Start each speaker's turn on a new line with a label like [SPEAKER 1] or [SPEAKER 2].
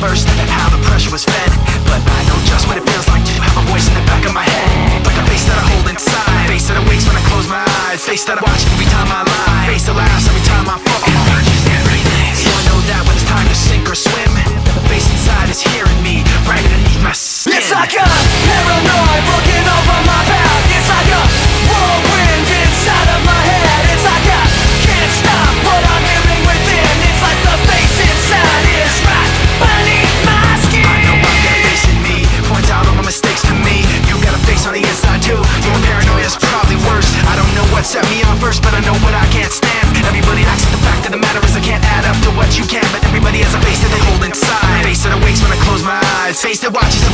[SPEAKER 1] first, how the pressure was fed. But I know just what it feels like to have a voice in the back of my head, like a face that I hold inside, face that awakes when I close my eyes, face that I watch every time I lie, face that laughs every time I fall. So I know that when it's time to sink or swim, the face inside is hearing me right underneath my skin.
[SPEAKER 2] It's like a paranoid looking over my back. It's like a whirlwind inside of my head. It's like I can't stop what I'm hearing within. It's like the face inside is right beneath my skin.
[SPEAKER 1] I know I've got a face in me, points out all my mistakes to me. You got a face on the inside too, your paranoia is probably worse. I don't know what set me off first, but I know what I can't stand. Everybody acts like the fact of the matter is I can't add up to what you can, but everybody has a face that they hold inside, face that awakes when I close my eyes, face that watches